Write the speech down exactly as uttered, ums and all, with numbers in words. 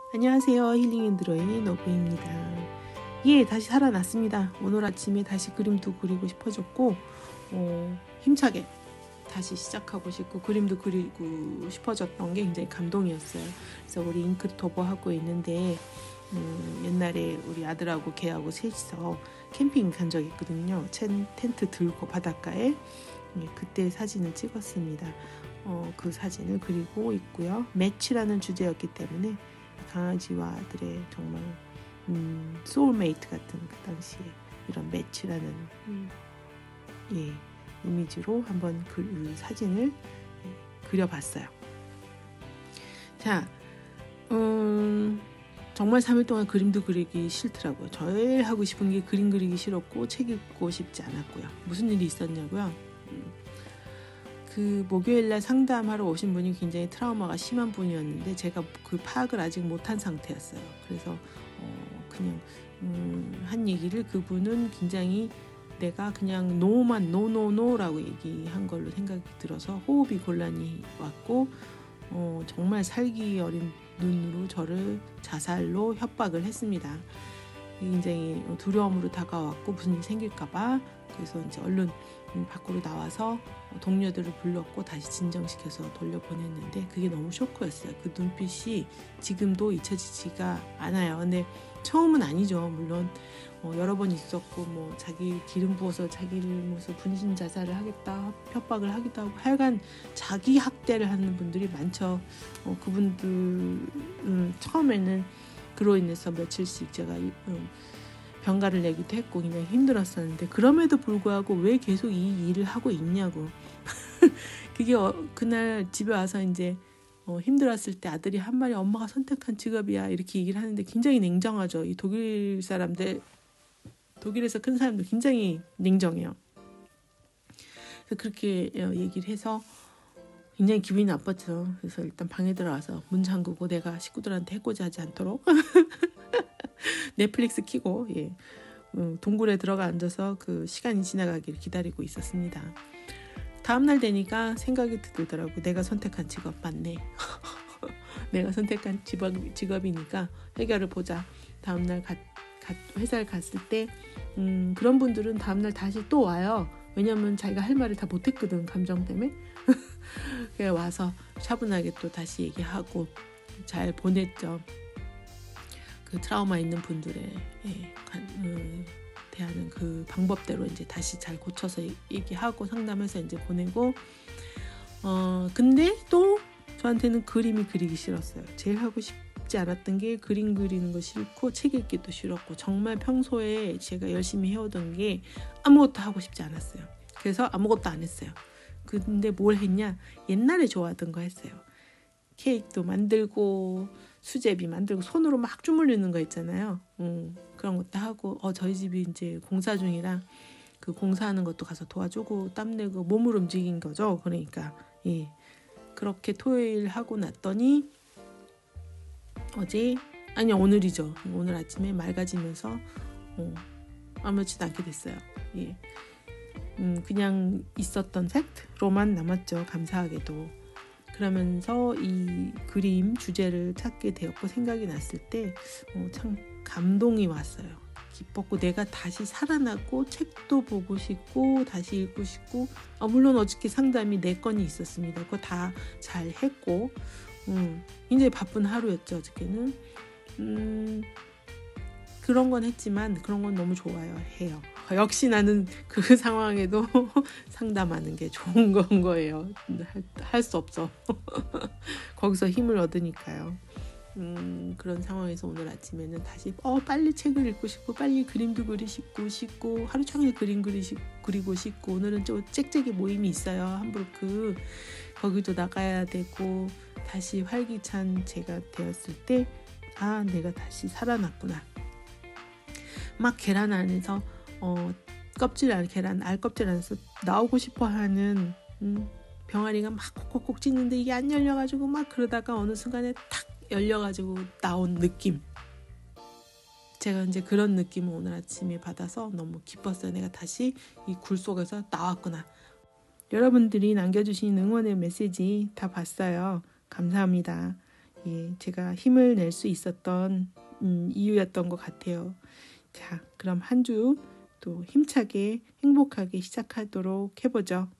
안녕하세요. 힐링앤드로잉의 노브입니다. 예, 다시 살아났습니다. 오늘 아침에 다시 그림도 그리고 싶어졌고 어, 힘차게 다시 시작하고 싶고 그림도 그리고 싶어졌던 게 굉장히 감동이었어요. 그래서 우리 잉크토버 하고 있는데 음, 옛날에 우리 아들하고 걔하고 셋이서 캠핑 간 적이 있거든요. 텐트 들고 바닷가에 예, 그때 사진을 찍었습니다. 어, 그 사진을 그리고 있고요. 매치라는 주제였기 때문에 강아지와 아들의 정말 음, 소울메이트 같은 그 당시에 이런 매치라는 음, 예, 이미지로 한번 그 사진을 예, 그려봤어요. 자, 음, 정말 삼 일 동안 그림도 그리기 싫더라고요. 제일 하고 싶은 게 그림 그리기 싫었고 책 읽고 싶지 않았고요. 무슨 일이 있었냐고요? 음, 그 목요일날 상담하러 오신 분이 굉장히 트라우마가 심한 분이었는데 제가 그 파악을 아직 못한 상태였어요. 그래서 어 그냥 음 한 얘기를 그분은 굉장히 내가 그냥 노만 노노노라고 얘기한 걸로 생각이 들어서 호흡이 곤란이 왔고 어 정말 살기 어린 눈으로 저를 자살로 협박을 했습니다. 굉장히 두려움으로 다가왔고 무슨 일이 생길까봐 그래서 이제 얼른 밖으로 나와서 동료들을 불렀고 다시 진정시켜서 돌려보냈는데 그게 너무 쇼크였어요. 그 눈빛이 지금도 잊혀지지가 않아요. 근데 처음은 아니죠. 물론 어, 여러 번 있었고 뭐 자기 기름 부어서 자기를 무슨 분신 자살을 하겠다 협박을 하기도 하고 하여간 자기 학대를 하는 분들이 많죠. 어, 그분들 음, 처음에는 그로 인해서 며칠씩 제가 음, 병가를 내기도 했고 굉장히 힘들었었는데 그럼에도 불구하고 왜 계속 이 일을 하고 있냐고. 그게 어, 그날 집에 와서 이제 어, 힘들었을 때 아들이 한 말이 엄마가 선택한 직업이야 이렇게 얘기를 하는데 굉장히 냉정하죠. 이 독일 사람들 독일에서 큰 사람들 굉장히 냉정해요. 그래서 그렇게 얘기를 해서 굉장히 기분이 나빴죠. 그래서 일단 방에 들어와서 문 잠그고 내가 식구들한테 해코지 하지 않도록 넷플릭스 켜고 예, 동굴에 들어가 앉아서 그 시간이 지나가기를 기다리고 있었습니다. 다음날 되니까 생각이 들더라고. 내가 선택한 직업 맞네. 내가 선택한 직업, 직업이니까 해결을 보자. 다음날 가, 가, 회사를 갔을 때 음, 그런 분들은 다음날 다시 또 와요. 왜냐면 자기가 할 말을 다 못했거든. 감정 때문에. 그래 와서 차분하게 또 다시 얘기하고 잘 보냈죠. 그 트라우마 있는 분들의 예, 음, 대하는 그 방법대로 이제 다시 잘 고쳐서 얘기하고 상담해서 이제 보내고 어 근데 또 저한테는 그림이 그리기 싫었어요. 제일 하고 싶지 않았던 게 그림 그리는 거 싫고 책 읽기도 싫었고 정말 평소에 제가 열심히 해오던 게 아무것도 하고 싶지 않았어요. 그래서 아무것도 안 했어요. 근데 뭘 했냐? 옛날에 좋아하던 거 했어요. 케이크도 만들고 수제비 만들고 손으로 막 주물르는 거 있잖아요. 음, 그런 것도 하고 어 저희 집이 이제 공사 중이라 그 공사하는 것도 가서 도와주고 땀내고 몸을 움직인 거죠. 그러니까 예 그렇게 토요일 하고 났더니 어제 아니 오늘이죠. 오늘 아침에 맑아지면서 어, 아무렇지도 않게 됐어요. 예, 음, 그냥 있었던 팩트로만 남았죠. 감사하게도. 그러면서 이 그림 주제를 찾게 되었고 생각이 났을 때 어, 참 감동이 왔어요. 기뻤고 내가 다시 살아났고 책도 보고 싶고 다시 읽고 싶고 아, 물론 어저께 상담이 네 건이 있었습니다. 그거 다 잘 했고 음, 굉장히 바쁜 하루였죠. 어저께는 음, 그런 건 했지만 그런 건 너무 좋아요. 해요. 역시 나는 그 상황에도 상담하는 게 좋은 건 거예요. 할 수 없어. 거기서 힘을 얻으니까요. 음, 그런 상황에서 오늘 아침에는 다시 어 빨리 책을 읽고 싶고 빨리 그림도 그리고 싶고 하루 종일 그림 그리시, 그리고 싶고 오늘은 좀 짹짹이 모임이 있어요. 함부르크 거기도 나가야 되고 다시 활기찬 제가 되었을 때 아 내가 다시 살아났구나. 막 계란 안에서 어, 껍질 안 계란 알 껍질 안에서 나오고 싶어하는 음, 병아리가 막 콕콕콕 찢는데 이게 안 열려가지고 막 그러다가 어느 순간에 탁 열려가지고 나온 느낌. 제가 이제 그런 느낌을 오늘 아침에 받아서 너무 기뻤어요. 내가 다시 이 굴 속에서 나왔구나. 여러분들이 남겨주신 응원의 메시지 다 봤어요. 감사합니다. 예, 제가 힘을 낼 수 있었던 음, 이유였던 것 같아요. 자, 그럼 한 주 또 힘차게 행복하게 시작하도록 해보죠.